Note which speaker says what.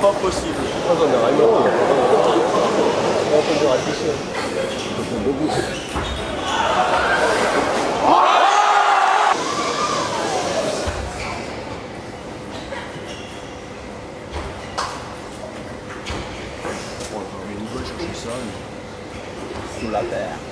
Speaker 1: pas possible.
Speaker 2: Oh, j'en ai rien. On peut de réfléchir.
Speaker 1: Il va chercher ça.
Speaker 2: Sous la terre.